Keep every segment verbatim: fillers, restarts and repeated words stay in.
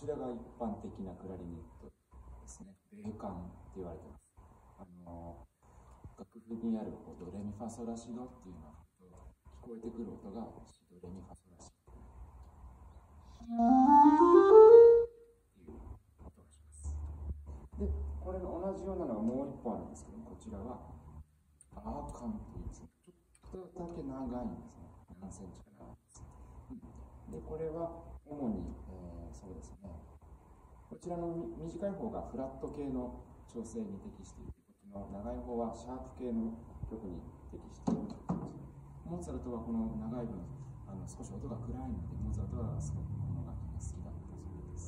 ちらが一般的なクラリネットですね。米管って言われてます。あの楽譜にあるドレミファソラシドっていうのは聞こえてくる音がシドレミファソラシドっていう音がします。で、これの同じようなのがもう一本あるんですけども、こちらはアーカンというですね、ちょっとだけ長いんですね。何センチか長いです。で、これは主に、えー、そうですね、こちらの短い方がフラット系の調整に適している。こっちの長い方はシャープ系の曲に適しているということです。モーツァルトはこの長い分、あの少し音が暗いので、モーツァルトはすごくこの楽器が好きだったそうです。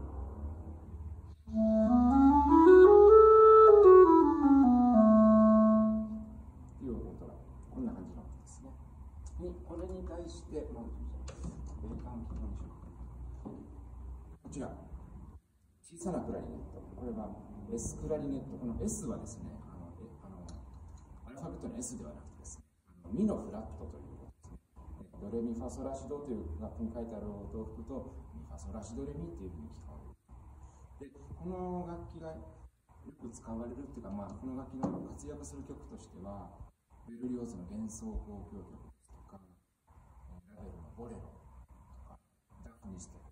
という音がこんな感じの音ですね。にこれに対して、まずベーカン機能にしようか。こちら、小さなクラリネット。これは S クラリネット。この S はですね、あのえあのアルファベットの S ではなくてですね、あのミのフラットということですね。ドレミファソラシドという楽譜に書いてある音を吹くと、ミファソラシドレミっていうふうに聞こえる。で、この楽器がよく使われるっていうか、まあ、この楽器の活躍する曲としては、ベルリオーズの幻想交響曲ですとか、ラベルのボレロとか、ダフニスとか、